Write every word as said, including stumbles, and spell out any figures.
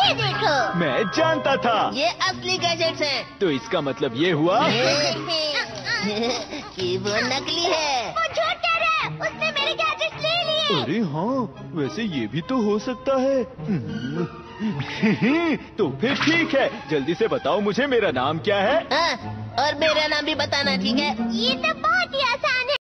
ये देखो, मैं जानता था। ये असली गैजेट्स हैं। तो इसका मतलब ये हुआ कि वो नकली है। वो झूठ कह रहा है, उसने मेरे गैजेट्स ले लिए। अरे हाँ, वैसे ये भी तो हो सकता है। तो फिर ठीक है, जल्दी से बताओ मुझे मेरा नाम क्या है। हाँ, और मेरा नाम भी बताना, ठीक है? ये तो बहुत ही आसान है।